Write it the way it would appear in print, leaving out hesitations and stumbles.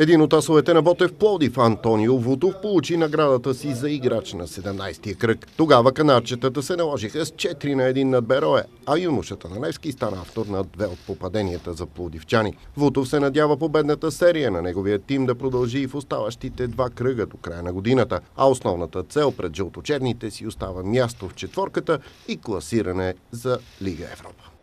Един от асовете на Ботев Пловдив, Антонио Вутов, получи наградата си за играч на 17-тия кръг. Тогава канадчетата се наложиха с 4-1 над Берое, а юношата на Невски стана автор на 2 от попаденията за пловдивчани. Вутов се надява победната серия на неговия тим да продължи и в оставащите 2 кръга до края на годината, а основната цел пред жълточерните си остава място в четворката и класиране за Лига Европа.